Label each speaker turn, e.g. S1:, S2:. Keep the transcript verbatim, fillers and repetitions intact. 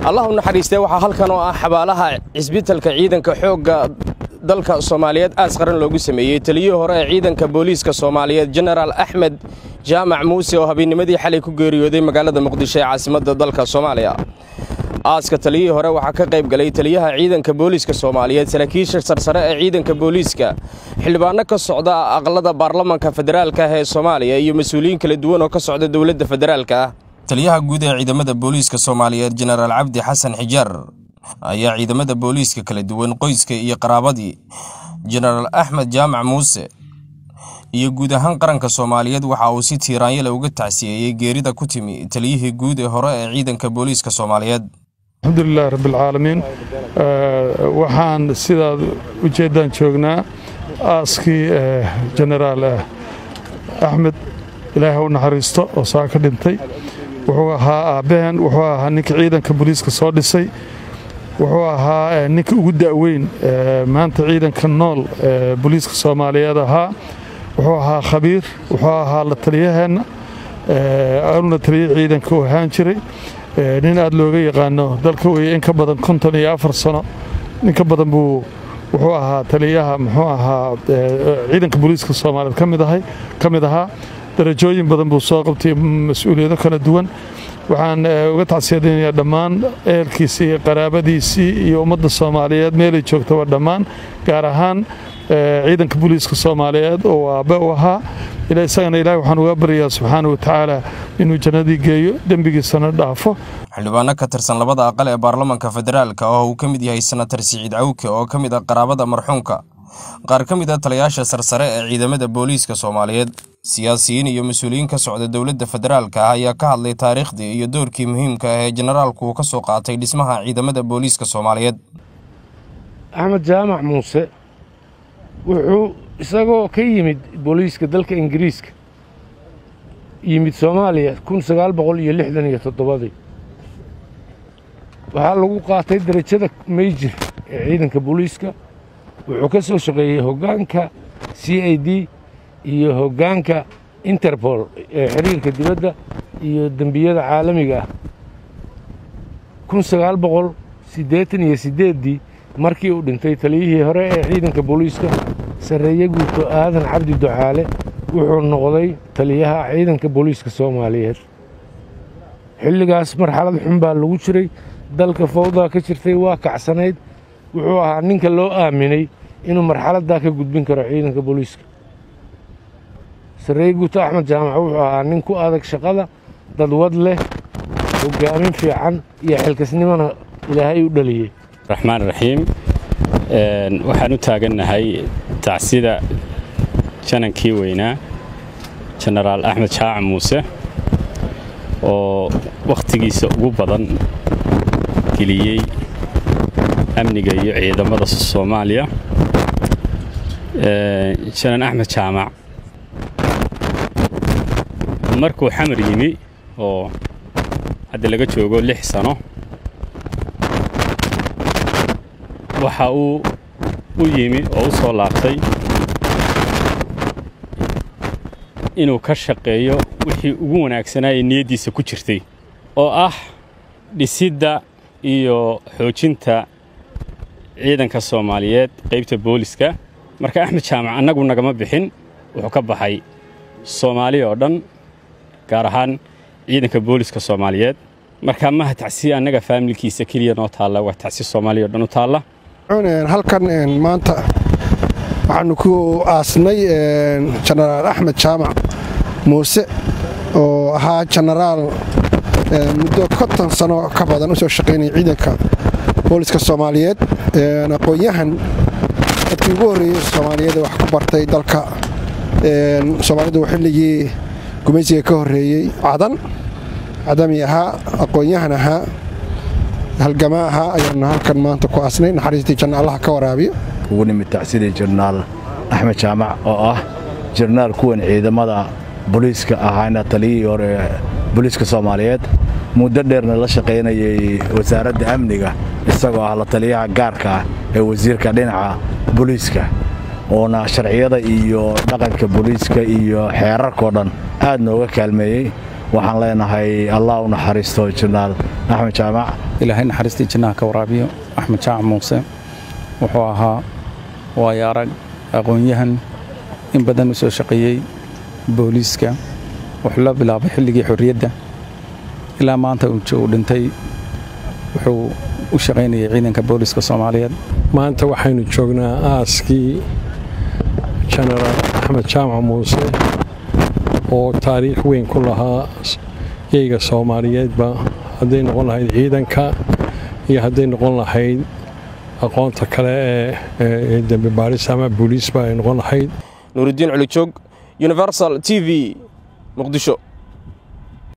S1: الله naxariistay waxa halkan oo ah xabaalaha isbitaalka ciidanka xoogga dalka Soomaaliyeed aas qaran loogu sameeyay taliyihii hore ee ciidanka booliiska Soomaaliyeed General Ahmed Jaamac Muuse oo habeennimadii xalay ku geeriyooday magaalada Muqdisho ee caasimadda dalka Soomaaliya. aaska taliyihii hore waxa ka qayb galay taliyaha ciidanka booliiska Soomaaliyeed saraakiisha sarsare ee ciidanka booliiska xildhibaano ka socda aqalada baarlamaanka federaalka ee Soomaaliya iyo mas'uuliyiin kala duwan oo ka socda dawladda federaalka ah. taliyaha guud ee ciidamada booliiska Soomaaliyeed General Cabdi Xasan Xijaar ayaa ciidamada booliiska kala duwan qoyska iyo qaraabadii General Ahmed Jaamac Muuse iyo guud ahaan qaranka Soomaaliyeed waxa uu si tiiraanyada uga tacsiyay geerida ku timi taliyihii guud ee hore ee ciidanka booliiska Soomaaliyeed.
S2: alxamdulillaah rabbil caalamiin waxaan sida ujeedaan joognaa aaskii General Ahmed ilaahay u naxariisto oo saa ka dhintay wuxuu ahaa aabeen wuxuu ahaa ninka ciidanka booliiska soo dhisay wuxuu ahaa ninka ugu da'weyn maanta ciidanka nool booliiska Soomaaliyeed ahaa wuxuu ahaa khabiir wuxuu ahaa la taliyaheena aanu taliyay ciidanka oo ahaan jiray nin aad looga yaqaano dalka way in ka badan konton iyo afar sano in ka badan buu wuxuu ahaa taliyaha muxuu ahaa ciidanka booliiska Soomaaliyeed kamid ahay kamid ahaa darajooyin badan buu soo qabtay mas'uuliyado kala duwan waxaan uga tacsiyadeynayaa dhammaan ehelkiisa iyo qaraabadiisii iyo ummadda Soomaaliyeed meel ay joogto dhammaan gaar ahaan ciidanka booliiska Soomaaliyeed oo aabbe u ahaa ila isagana Ilaahay waxaan uga baryaa subxaanahu wa ta'aala inuu jannadii geeyo dambigiisana dhaafo.
S1: xildhibaano ka tirsan labada aqal ee baarlamaanka federaalka oo uu ka mid yahay senator Siciid Cawke oo ka mid ah qaraabada marxuumka qaar ka mid ah taliyaasha sarsare ee ciidamada booliiska Soomaaliyeed siyaasiyiin iyo mas'uuliyiin ka socda dawladda federaalka ayaa ka hadlay taariikhdii iyo doorkii muhiimka ah ee generaalku ka soo qaatay dhismaha ciidamada booliiska Soomaaliyeed.
S3: Ahmed Jaamac Muuse wuxuu isagoo ka yimid booliiska dalka Ingiriiska yimid Soomaaliya kun sagaal boqol iyo lixdan iyo toddoba waxaa lagu qaatay darajada major ee ciidanka booliiska wuxuu ka soo shaqeeyay hoggaanka C I D iyo hoggaanka Interpol ee xiriirka dibadda iyo dambiyada caalamiga ah kun sagaal boqol siddeetan iyo siddeed markii uu dhintay taliyihii hore ee ciidanka booliiska sareeye guuto aadan cabdi ducaale wuxuu noqday taliyaha ciidanka booliiska Soomaaliyeed. xilligaas marxalad xun baa lagu jiray dalka fawda ka jirtay waa kacsanayd wuxuu ahaa ninka loo aaminay inuu marxaladda ka gudbin karo ciidanka booliiska. sareeye guuto Ahmed Jaamac wuxuu ahaa nin ku adag shaqada dadwad leh hoggaamin fiican iyo xilkasnimada Ilaahay u dhaliyay.
S4: الرحمن الرحيم waxaan u taaganahay tacsida janankii weynaa General Ahmed Jaamac Muuse oo waqtigiisa ugu badan geliyay amniga iyo ciidamada Soomaaliya. General Ahmed Jaamac markuu xamar yimi oo hadda laga joogo lix sano waxa uu u yimi oo u soo laabtay inuu ka shaqeeyo wixii ugu wanaagsanaa ee niyadiisa ku jirtay oo ah dhisidda iyo xoojinta ciidanka Soomaaliyeed qaybta booliiska. marka Ahmed Jaamac annagu nagama bixin wuxuu ka baxay Soomaaliya oo dhan gaar ahaan ciidanka booliiska Soomaaliyeed. marka ma tacsi annaga familkiisa kaliya noo taala waa tacsi Soomaaliya oo dhan u taala.
S5: halkan maanta waxaanu ku aasnay General Ahmed Jaamac Muuse oo ahaa generaal muddo konton sano ka badan u soo shaqeynay ciidanka booliiska Soomaaliyeed aqoonyahan dadkii ugu horreeyay Soomaaliyeed wax ku bartay dalka Soomaalidu xilligii gumaysiga ka horreeyay cadan cadami ahaa aqoonyahan ahaa halgamaha ayaan halkan maanta ku aasnay naxariistii janna Allah ka waraabiyo
S6: ugu nimid tacsiidii General Ahmed Jaamac oo ah general kuwan ciidamada booliiska ahaana taliyihii hore booliiska Soomaaliyeed muddo dheerna la shaqeynayay wasaaradda amniga isagoo ah la taliyaha gaarka ah ee wasiirka dhinaca booliiska oona sharciyada iyo dhaqanka booliiska iyo xeerarka oo dhan aad nooga kaalmeeyay waxaan leenahay allah u naxariisto jenaraal axmed jaamac
S7: ilaahay naxariistii jannaha ka waraabiyo axmed jaamac muuse wuxuu ahaa waayo arag aqoon-yahan in badan u soo shaqeeyey booliiska wuxuu la bilaabay xilligii xorriyadda ilaa maanta uu dhintay wuxuu u shaqaynayay ciidanka booliiska Soomaaliyeed
S8: maanta waxaynu joognaa aaskii jenaraal axmed jaamac muuse oo taariikh weyn ku lahaa yeyga Soomaaliyeedba hadday noqon lahayd ciidanka iyo hadday noqon lahayd aqoonta kale ee dambi baaris ama booliis ba ay noqon lahayd
S1: Nuruddin Culujoog Universal T V Muqdisho